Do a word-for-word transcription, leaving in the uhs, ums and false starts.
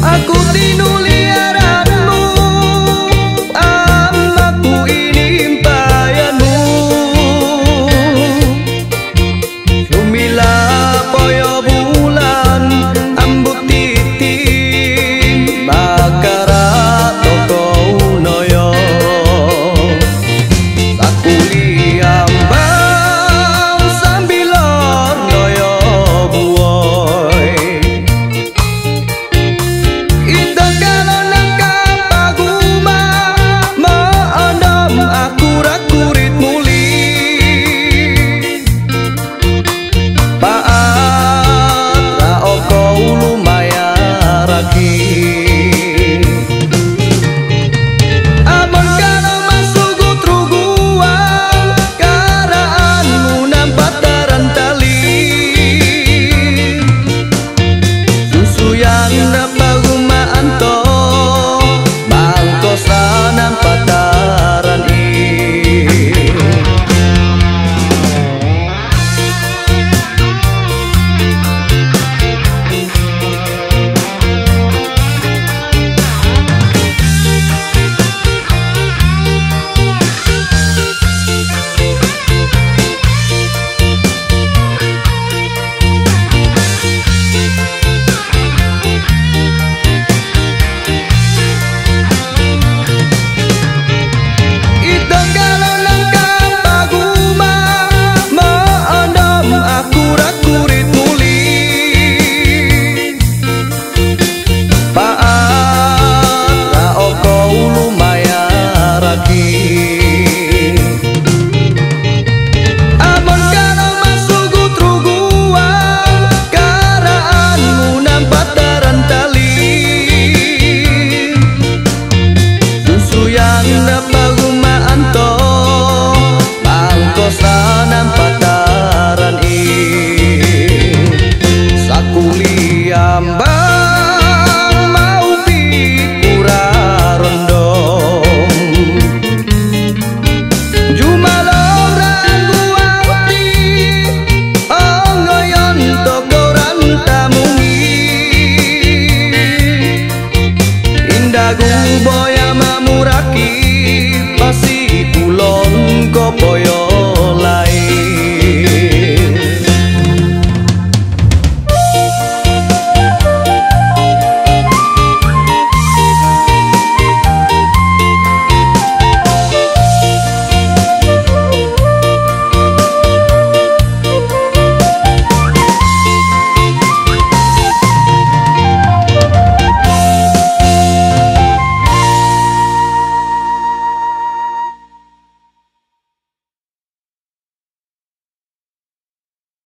Aku tinuliaranmu, amaku ini bayanmu. Sumila poyo bulan, ambut titin, bakara toko unoyo. Sakuli ambang sambilor noyo buoy. Ito kalau nangkap paguma, maandam akurat kurit muli. Paat raoko ulumaya raki. Amon kalau masuk utruguan, karaanmu nampak tarantali. Susu yang dapat guma anto, bangko sanam pataran i. Ito kalau nangkap paguma, maandam akurat kurit muli. Paat raoko ulumaya raki. Amon kalau masuk utruguan, karaanmu nampak tarantali. Susu yang dapat guma anto, bangko sanam pataran i. Sakuli ambang mau pikura rondong. Jumalong ragu ati, ongoyon toko rantamungi. Indagu boya mamuraki, pasi kulon kopoyo.